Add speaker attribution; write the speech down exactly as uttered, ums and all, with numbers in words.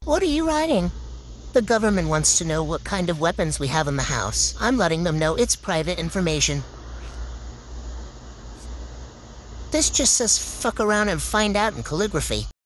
Speaker 1: What are you writing? The government wants to know what kind of weapons we have in the house. I'm letting them know it's private information. This just says fuck around and find out in calligraphy.